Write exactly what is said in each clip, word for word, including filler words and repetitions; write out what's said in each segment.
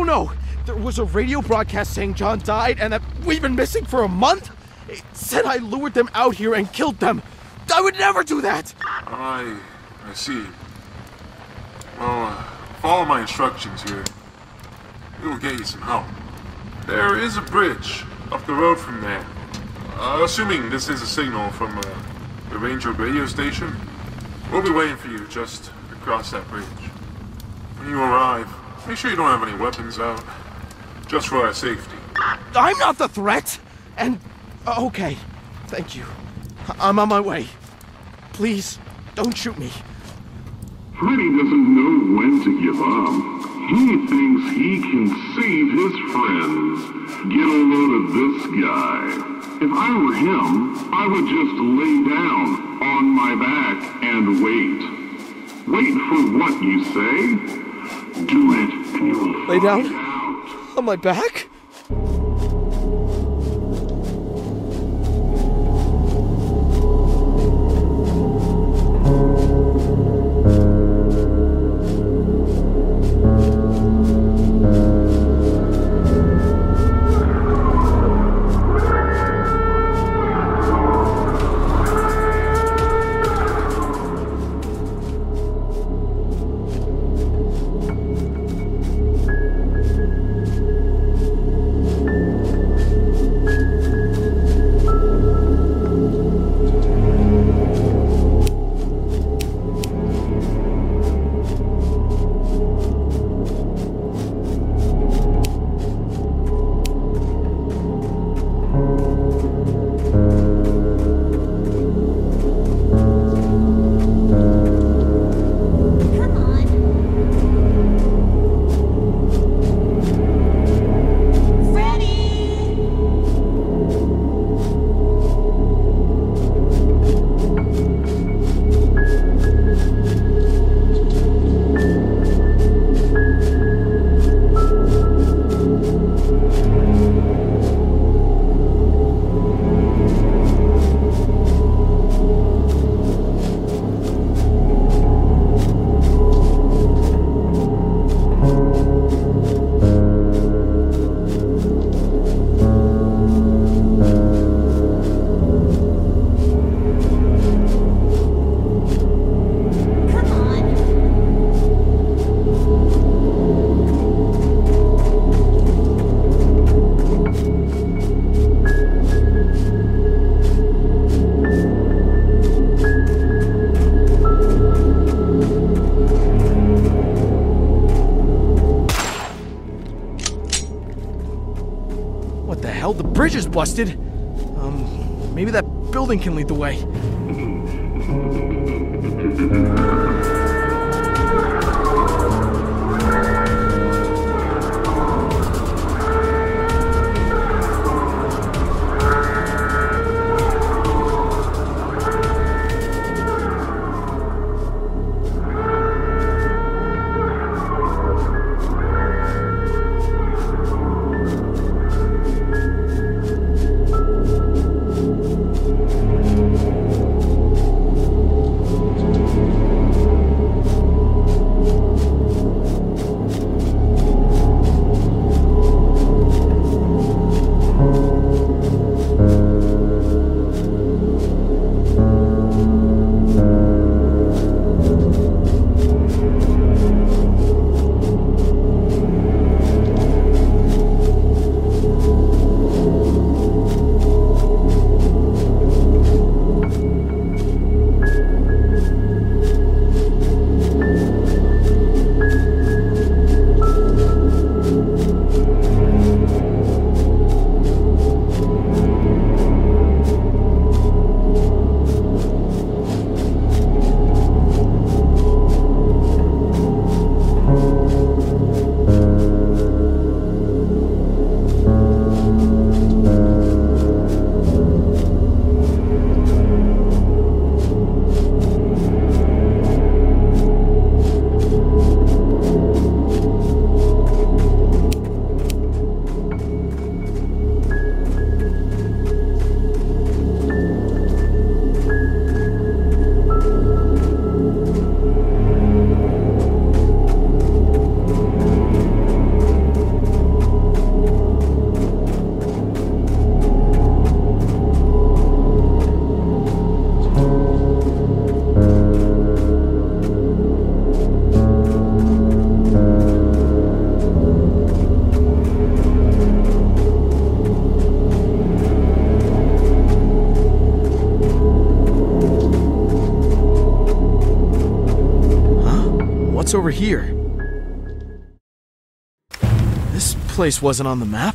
don't know. There was a radio broadcast saying John died and that we've been missing for a month. It said I lured them out here and killed them. I would never do that. I... I see. Well, uh, follow my instructions here. It will get you some help. There is a bridge up the road from there. Uh, assuming this is a signal from uh, the Ranger radio station, we'll be waiting for you just across that bridge. When you arrive, make sure you don't have any weapons out. Just for our safety. I'm not the threat! And... okay. Thank you. I'm on my way. Please, don't shoot me. Freddy doesn't know when to give up. He thinks he can save his friends. Get a load of this guy. If I were him, I would just lay down on my back and wait. Wait for what you say. Do it and you'll lay down? find out. On my back? The bridge is busted. Um, maybe that building can lead the way. what's over here? This place wasn't on the map.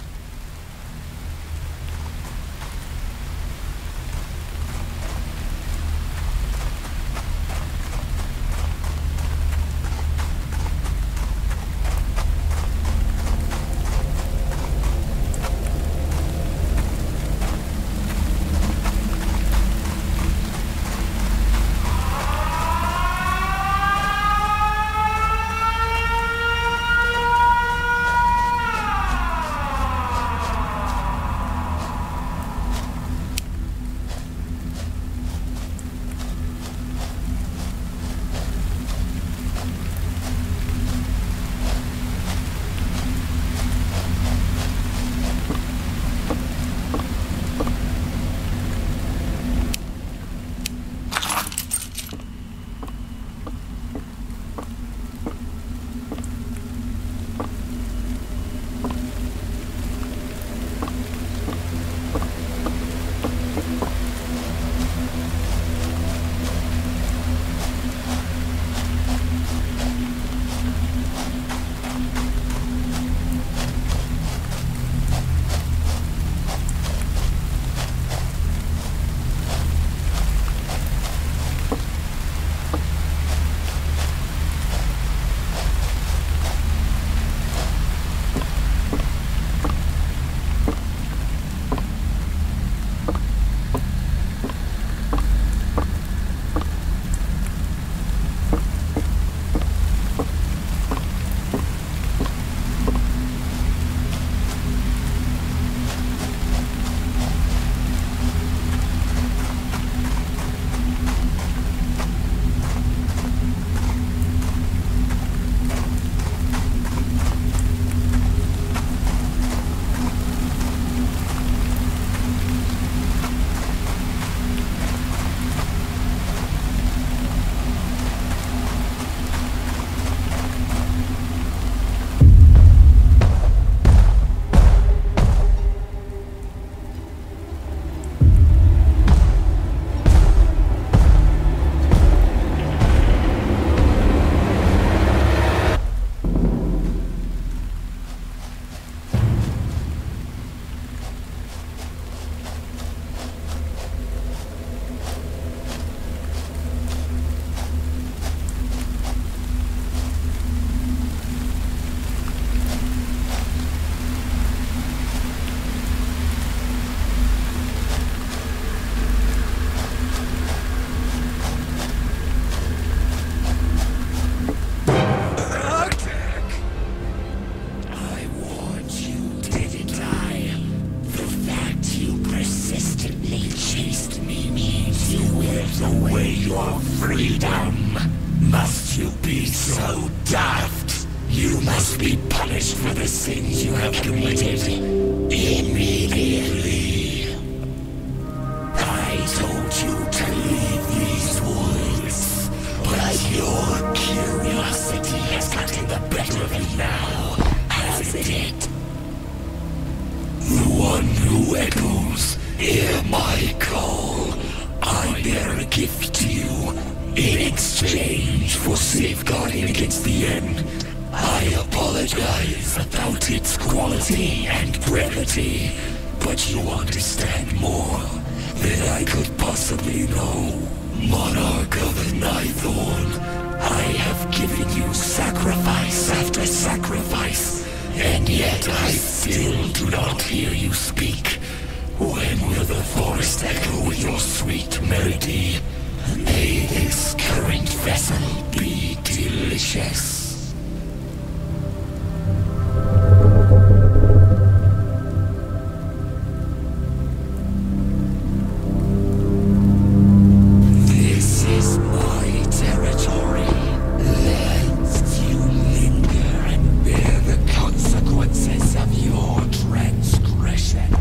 freedom. Must you be so daft? You must be punished for the sins you have committed immediately. I told you to leave these woods, but your curiosity has gotten the better of you now, hasn't it? The one who echoes, hear my call. I bear a gift to you in exchange for safeguarding against the end. I apologize about its quality and brevity, but you understand more than I could possibly know. Monarch of the Nightthorn, I have given you sacrifice after sacrifice, and yet I still do not hear you speak. When will the forest echo with your sweet melody? May this current vessel be delicious. This is my territory. Lest you linger and bear the consequences of your transgression.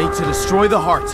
need to destroy the heart.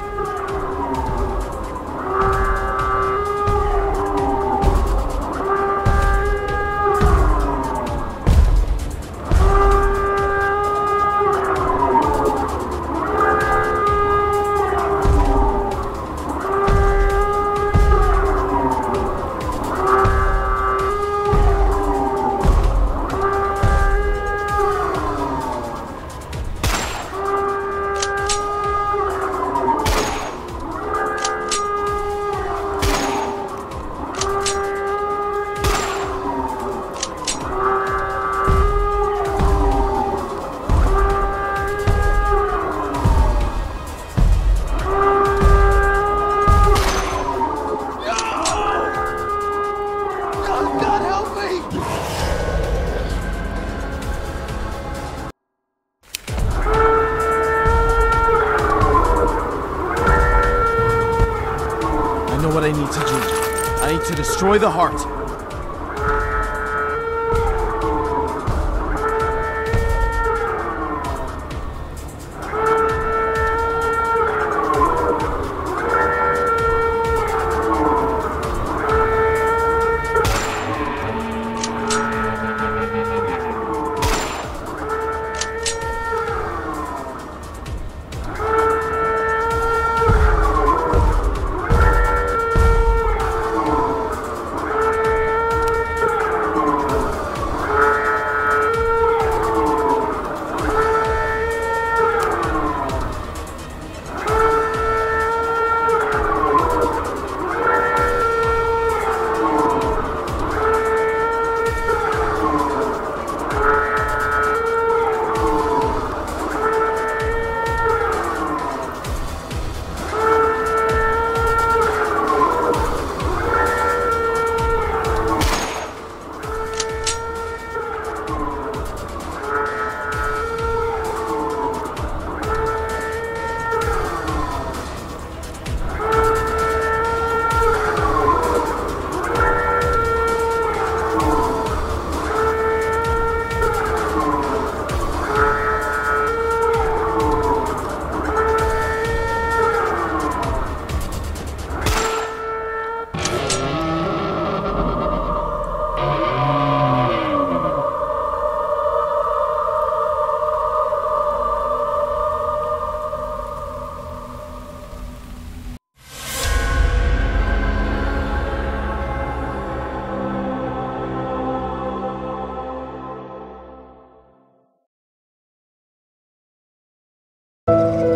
What I need to do. I need to destroy the heart.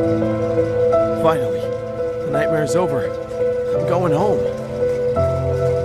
Finally, the nightmare's over. I'm going home.